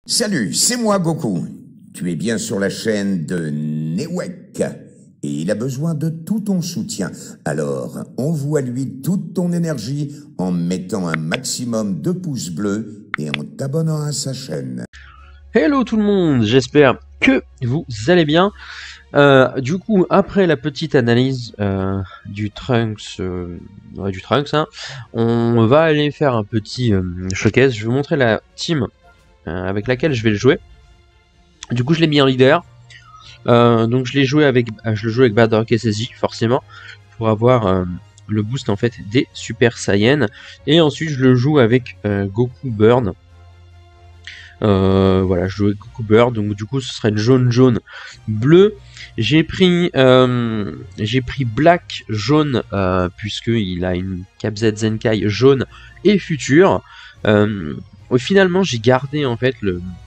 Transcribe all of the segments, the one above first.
Salut, c'est moi Goku. Tu es bien sur la chaîne de Newek et il a besoin de tout ton soutien. Alors, envoie-lui toute ton énergie en mettant un maximum de pouces bleus et en t'abonnant à sa chaîne. Hello tout le monde, j'espère que vous allez bien. Du coup, après la petite analyse du Trunks, hein, on va aller faire un petit showcase. Je vais vous montrer la team avec laquelle je vais le jouer. Du coup, je l'ai mis en leader. Donc je le joue avec Bardock SSJ forcément pour avoir le boost en fait des Super Saiyan. Et ensuite, je le joue avec Goku Burn. Voilà, je joue avec Goku Bird, donc du coup ce serait jaune bleu. J'ai pris black jaune puisque il a une KZ Zenkai jaune et futur. Finalement j'ai gardé en fait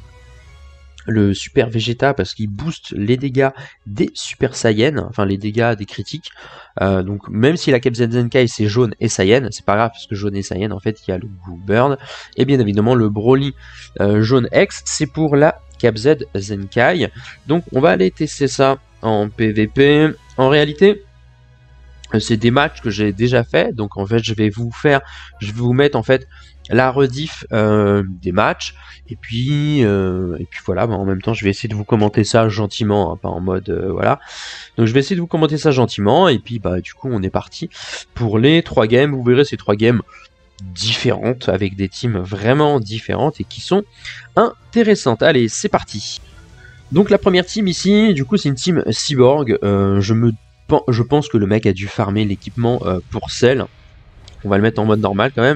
le Super Vegeta parce qu'il booste les dégâts des Super Saiyan, enfin les dégâts des critiques. Donc même si la KZ Zenkai c'est jaune et Saiyan, c'est pas grave parce que jaune et Saiyan en fait il y a le Goku Bird. Et bien évidemment le Broly jaune X c'est pour la KZ Zenkai. Donc on va aller tester ça en PVP. En réalité c'est des matchs que j'ai déjà fait, donc en fait je vais vous mettre en fait la rediff des matchs, et puis voilà, en même temps je vais essayer de vous commenter ça gentiment, hein, pas en mode voilà. Donc je vais essayer de vous commenter ça gentiment, et puis bah du coup on est parti pour les 3 games. Vous verrez ces 3 games différentes avec des teams vraiment différentes et qui sont intéressantes. Allez, c'est parti. Donc la première team ici, du coup c'est une team Cyborg. Je pense que le mec a dû farmer l'équipement pour Cell. On va le mettre en mode normal quand même.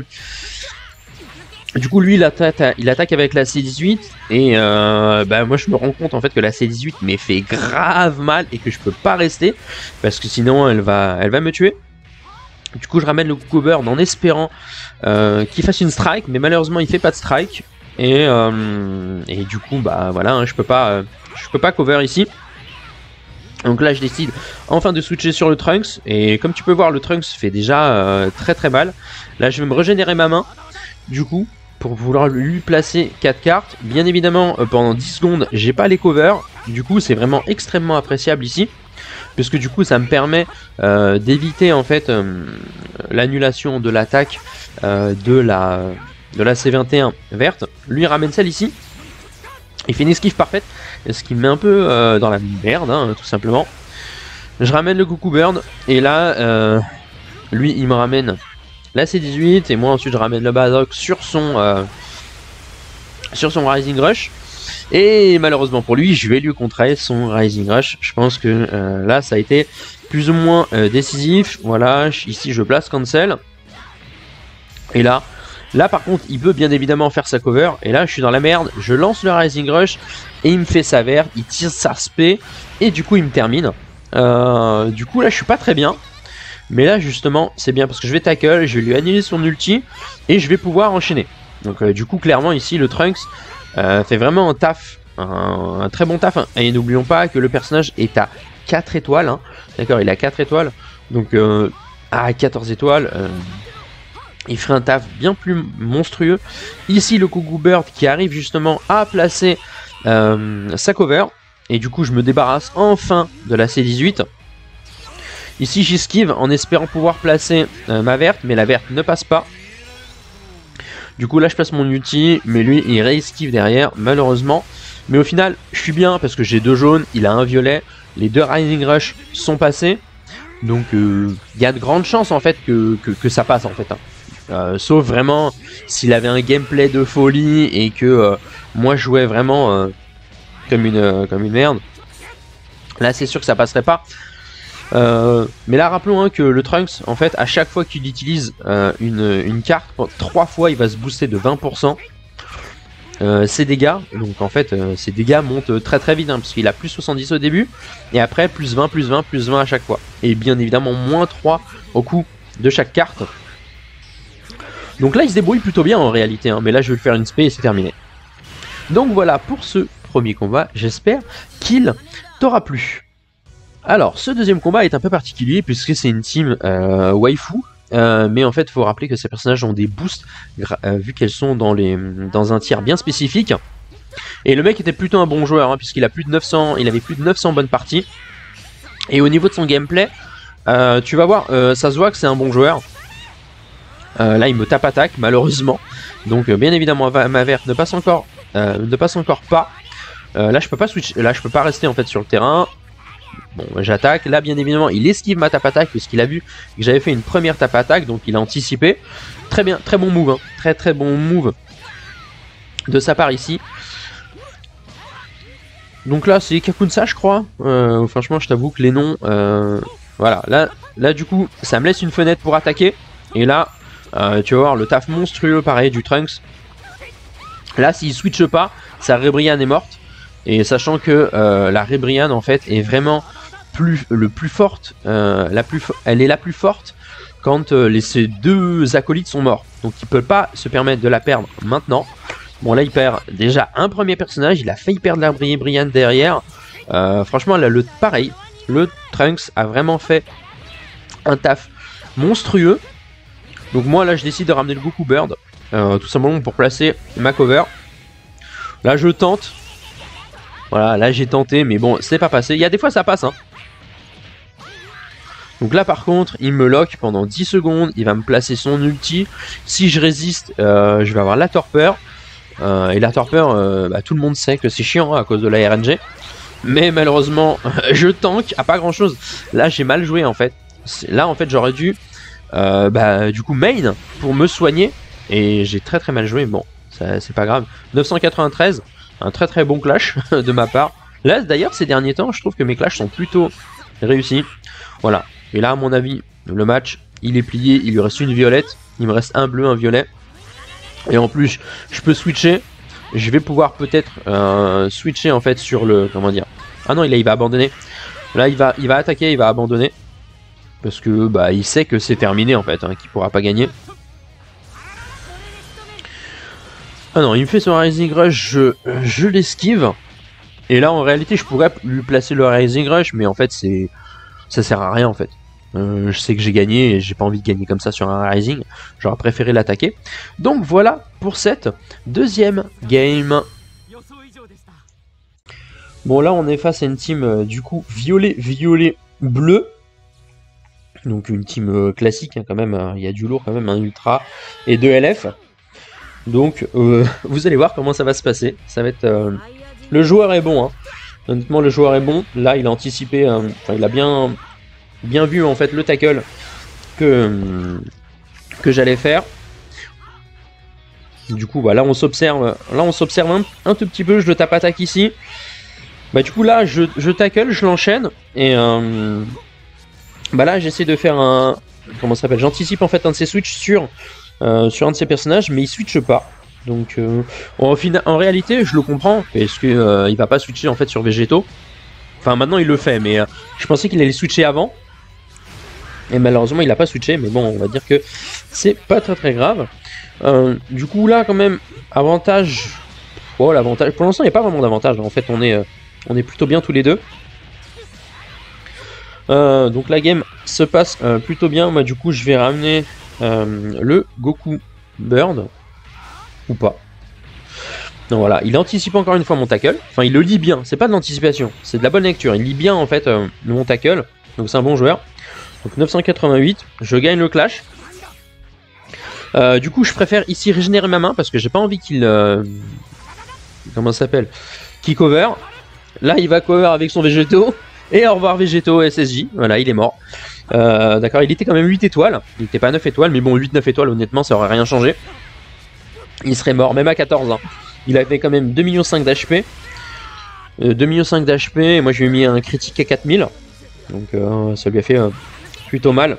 Du coup lui il attaque avec la C18 et moi je me rends compte en fait que la C18 m'est fait grave mal et que je peux pas rester parce que sinon elle va me tuer. Du coup je ramène le Goku Bird en espérant qu'il fasse une strike, mais malheureusement il fait pas de strike et du coup bah voilà, hein, je peux pas cover ici. Donc là je décide enfin de switcher sur le Trunks, et comme tu peux voir le Trunks fait déjà très mal. Là je vais me régénérer ma main du coup pour vouloir lui placer 4 cartes. Bien évidemment pendant 10 secondes j'ai pas les covers, du coup c'est vraiment extrêmement appréciable ici, puisque du coup ça me permet d'éviter en fait l'annulation de l'attaque de la C21 verte. Lui ramène celle ici, il fait une esquive parfaite, ce qui me met un peu dans la merde, hein, tout simplement. Je ramène le Goku Bird, et là, lui, il me ramène la C18, et moi ensuite je ramène le Bardock sur son Rising Rush. Et malheureusement pour lui, je vais lui contrer son Rising Rush. Je pense que là, ça a été plus ou moins décisif. Voilà, ici je place Cancel. Et là par contre il peut bien évidemment faire sa cover, et là je suis dans la merde, je lance le Rising Rush et il me fait sa verte, il tire sa spé et du coup il me termine. Du coup là je suis pas très bien, mais là justement c'est bien parce que je vais tackle, je vais lui annuler son ulti et je vais pouvoir enchaîner. Donc du coup clairement ici le Trunks fait vraiment un taf, un très bon taf, hein. Et n'oublions pas que le personnage est à 4 étoiles, hein. D'accord, il a 4 étoiles, donc à 14 étoiles il ferait un taf bien plus monstrueux. Ici le Goku Bird qui arrive justement à placer sa cover, et du coup je me débarrasse enfin de la C18. Ici j'esquive en espérant pouvoir placer ma verte, mais la verte ne passe pas. Du coup là je place mon ulti, mais lui il réesquive derrière malheureusement. Mais au final je suis bien parce que j'ai 2 jaunes, il a un violet, les 2 Rising Rush sont passés. Donc il y a de grandes chances en fait que ça passe en fait, hein. Sauf vraiment s'il avait un gameplay de folie et que moi je jouais vraiment comme une merde. Là c'est sûr que ça passerait pas. Mais là rappelons, hein, que le Trunks en fait à chaque fois qu'il utilise une carte, 3 fois il va se booster de 20% ses dégâts. Donc en fait ses dégâts montent très vite, hein, parce qu'il a plus 70 au début et après plus 20 à chaque fois, et bien évidemment moins 3 au coup de chaque carte. Donc là il se débrouille plutôt bien en réalité, hein, mais là je vais le faire une spé et c'est terminé. Donc voilà pour ce premier combat, j'espère qu'il t'aura plu. Alors ce deuxième combat est un peu particulier puisque c'est une team waifu, mais en fait il faut rappeler que ces personnages ont des boosts vu qu'elles sont dans un tiers bien spécifique. Et le mec était plutôt un bon joueur, hein, puisqu'il a plus de 900, il avait plus de 900 bonnes parties. Et au niveau de son gameplay, tu vas voir, ça se voit que c'est un bon joueur. Là, il me tape attaque, malheureusement. Donc, bien évidemment, ma verte ne passe encore pas. Là, je peux pas switch, là, je peux pas rester en fait sur le terrain. Bon, j'attaque. Là, bien évidemment, il esquive ma tape attaque puisqu'il a vu que j'avais fait une première tape attaque, donc il a anticipé. Très bien, très bon move, hein. Très bon move de sa part ici. Donc là, c'est Kakunsa, je crois. Franchement, je t'avoue que les noms, voilà. Là, du coup, ça me laisse une fenêtre pour attaquer. Et là, tu vas voir le taf monstrueux, pareil, du Trunks. Là, s'il switche pas, sa Rebrian est morte. Et sachant que la Rebrian, en fait, est vraiment le plus forte. Elle est la plus forte quand ces deux acolytes sont morts. Donc, il peut pas se permettre de la perdre maintenant. Bon, là, il perd déjà un premier personnage. Il a failli perdre la Rebrian derrière. Franchement, là, pareil. Le Trunks a vraiment fait un taf monstrueux. Donc moi là je décide de ramener le Goku Bird, tout simplement pour placer ma cover. Là je tente. Voilà, là j'ai tenté mais bon c'est pas passé. Il y a des fois ça passe hein. Donc là par contre il me lock pendant 10 secondes. Il va me placer son ulti. Si je résiste je vais avoir la torpeur. Et la torpeur tout le monde sait que c'est chiant hein, à cause de la RNG. Mais malheureusement je tank à pas grand chose. Là j'ai mal joué en fait. Là en fait j'aurais dû du coup main pour me soigner et j'ai très mal joué. Bon c'est pas grave. 993, un très bon clash de ma part. Là d'ailleurs ces derniers temps je trouve que mes clashs sont plutôt réussis. Voilà, et là à mon avis le match il est plié. Il lui reste une violette, il me reste un bleu, un violet et en plus je peux switcher. Je vais pouvoir peut-être switcher en fait sur le, comment dire, ah non il va abandonner. Là il va attaquer, il va abandonner. Parce que il sait que c'est terminé en fait, hein, qu'il pourra pas gagner. Ah non, il me fait son Rising Rush, je l'esquive. Et là en réalité je pourrais lui placer le Rising Rush, mais en fait ça sert à rien en fait. Je sais que j'ai gagné et j'ai pas envie de gagner comme ça sur un Rising. J'aurais préféré l'attaquer. Donc voilà pour cette deuxième game. Bon là on est face à une team du coup violet, bleu. Donc une team classique hein, quand même, il y a du lourd quand même, un ultra et 2 LF. Donc vous allez voir comment ça va se passer. Ça va être le joueur est bon hein. Honnêtement le joueur est bon. Là il a anticipé, il a bien vu en fait le tackle que j'allais faire. Du coup voilà on s'observe. Là on s'observe un tout petit peu. Je le tape attaque ici. Du coup là je tackle, je l'enchaîne et là j'essaie de faire un, comment ça s'appelle, j'anticipe en fait un de ses switches sur un de ses personnages, mais il switche pas. Donc en réalité je le comprends parce que il va pas switcher en fait sur Végétaux. Enfin maintenant il le fait, mais je pensais qu'il allait switcher avant. Et malheureusement il a pas switché, mais bon on va dire que c'est pas très grave. Du coup là quand même avantage. Oh l'avantage, pour l'instant il n'y a pas vraiment d'avantage. En fait on est plutôt bien tous les deux. Donc la game se passe plutôt bien. Moi du coup je vais ramener le Goku Bird ou pas. Donc voilà, il anticipe encore une fois mon tackle. Enfin il le lit bien, c'est pas de l'anticipation, c'est de la bonne lecture. Il lit bien en fait mon tackle. Donc c'est un bon joueur. Donc 988, je gagne le clash. Du coup je préfère ici régénérer ma main parce que j'ai pas envie qu'il comment ça s'appelle, qu'il cover. Là il va cover avec son Végétaux. Et au revoir Végétaux SSJ, voilà il est mort. D'accord, il était quand même 8 étoiles, il était pas 9 étoiles, mais bon 8-9 étoiles honnêtement ça aurait rien changé. Il serait mort même à 14 ans. Il avait quand même 2,5 millions d'HP. 2,5 millions d'HP, et moi je lui ai mis un critique à 4000. Donc ça lui a fait plutôt mal.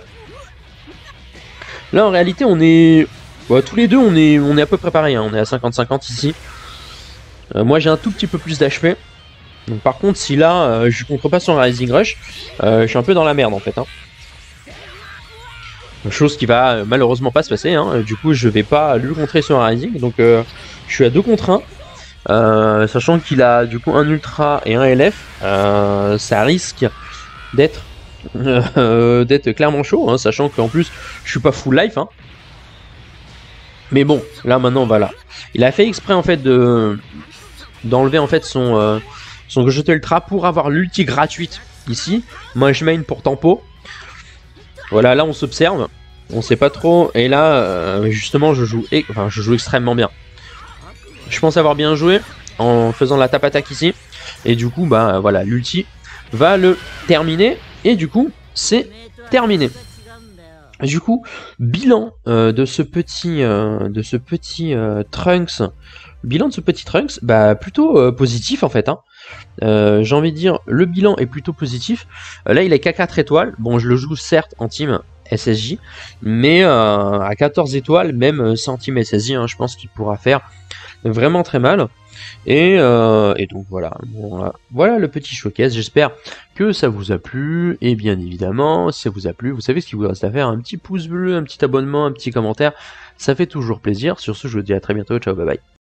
Là en réalité on est... tous les deux on est à peu près pareil, hein. On est à 50-50 ici. Moi j'ai un tout petit peu plus d'HP. Donc par contre si là je contre pas son Rising Rush, je suis un peu dans la merde en fait hein. Chose qui va malheureusement pas se passer hein. Du coup je vais pas lui contrer son Rising. Donc je suis à 2 contre 1. Sachant qu'il a du coup un Ultra et un LF. Ça risque d'être clairement chaud hein, sachant qu'en plus je suis pas full life hein. Mais bon là maintenant voilà. Il a fait exprès en fait d'enlever en fait son Gogeta Ultra pour avoir l'ulti gratuite ici. Moi je main pour tempo. Voilà, là on s'observe, on sait pas trop, et là justement je joue extrêmement bien. Je pense avoir bien joué en faisant la tap attaque ici, et du coup bah voilà, l'ulti va le terminer, et du coup c'est terminé. Du coup, bilan de ce petit Trunks, bilan de ce petit Trunks, bah plutôt positif en fait, hein. J'ai envie de dire, le bilan est plutôt positif. Là, il est qu'à 4 étoiles. Bon, je le joue certes en team SSJ, mais à 14 étoiles, même sans team SSJ, hein, je pense qu'il pourra faire vraiment très mal. Et donc voilà, bon, voilà le petit showcase. J'espère que ça vous a plu. Et bien évidemment, si ça vous a plu, vous savez ce qu'il vous reste à faire. Un petit pouce bleu, un petit abonnement, un petit commentaire. Ça fait toujours plaisir. Sur ce, je vous dis à très bientôt. Ciao, bye bye.